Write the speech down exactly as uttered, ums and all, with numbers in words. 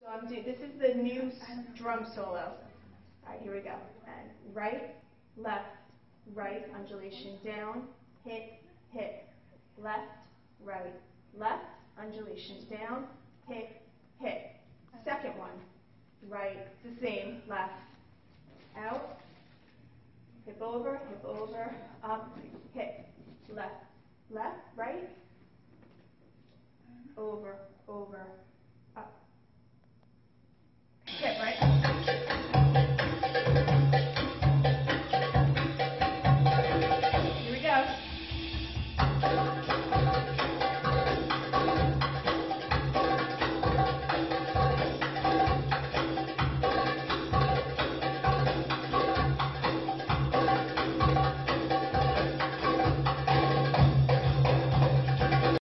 I'm doing, this is the new drum solo. All right, here we go. And right, left, right, undulation down, hit, hit, left, right, left, undulation down, hit, hit. Second one, right, the same, left, out, hip over, hip over, up, hip, left, left, right, over, over,